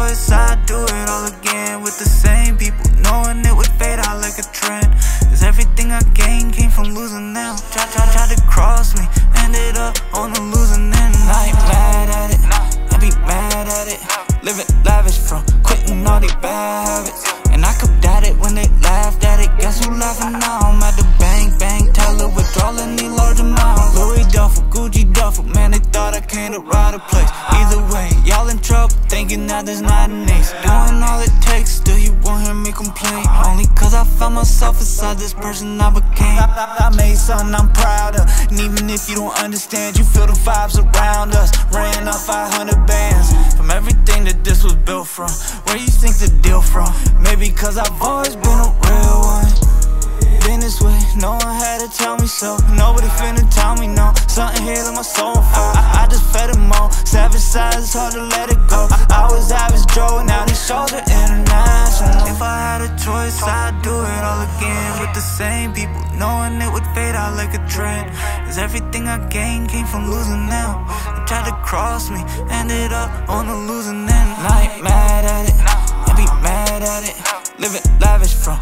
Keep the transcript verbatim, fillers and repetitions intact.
choice, I'd do it all again with the same people, knowing it would fade out like a trend. Cause everything I gained came from losing them. Try, try, tried to cross me, ended up on the losing end. I ain't mad at it, I be mad at it. Living lavish from quitting all these bad habits. And I kept at it when they laughed at it. Guess who laughing now? I'm at the bank, bank teller withdrawing these large amounts. Louis duffel, Gucci duffel, man, they thought I came to rob a place. Either way, y'all in trouble, thinking that there's not an ace. Doing all it takes, still you won't hear me complain. Only cause I found myself inside this person I became. I, I, I made something I'm proud of, and even if you don't understand, you feel the vibes around us. Ran up five hundred bands from everything that this was built from. Where you think the deal from? Maybe cause I've always been a real one. Been this way, no one had to tell me so. Nobody finna tell me no. Something here in my soul on fire. I, I just fed them all. Savage side, it's hard to let it go. I, I was average Joe, now these shows are international. If I had a choice, I'd do it all again with the same people, knowing it would fade out like a trend. Cause everything I gained came from losing them. They tried to cross me, ended up on the losing end. And I ain't mad at it, I be mad at it. Living lavish from